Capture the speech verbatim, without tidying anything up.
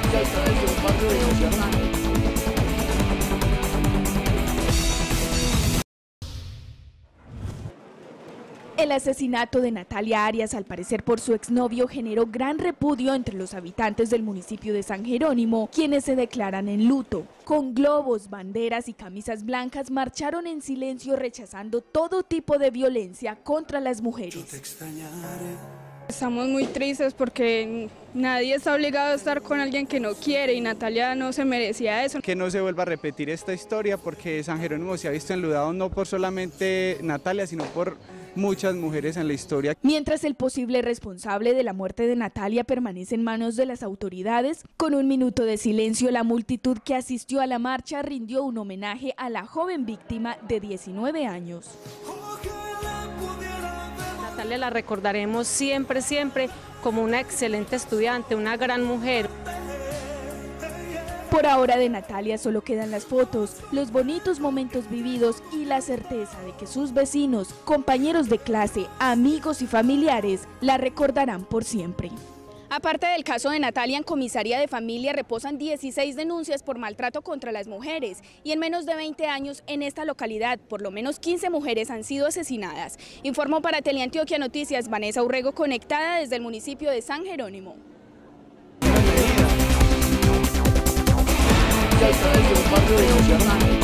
El asesinato de Natalia Arias, al parecer por su exnovio, generó gran repudio entre los habitantes del municipio de San Jerónimo, quienes se declaran en luto. Con globos, banderas y camisas blancas marcharon en silencio rechazando todo tipo de violencia contra las mujeres. Estamos muy tristes porque nadie está obligado a estar con alguien que no quiere y Natalia no se merecía eso. Que no se vuelva a repetir esta historia porque San Jerónimo se ha visto enludado no por solamente Natalia, sino por muchas mujeres en la historia. Mientras el posible responsable de la muerte de Natalia permanece en manos de las autoridades, con un minuto de silencio la multitud que asistió a la marcha rindió un homenaje a la joven víctima de diecinueve años. Natalia la recordaremos siempre, siempre como una excelente estudiante, una gran mujer. Por ahora de Natalia solo quedan las fotos, los bonitos momentos vividos y la certeza de que sus vecinos, compañeros de clase, amigos y familiares la recordarán por siempre. Aparte del caso de Natalia, en comisaría de familia reposan dieciséis denuncias por maltrato contra las mujeres y en menos de veinte años en esta localidad por lo menos quince mujeres han sido asesinadas. Informó para Teleantioquia Noticias Vanessa Urrego, conectada desde el municipio de San Jerónimo. Barrio de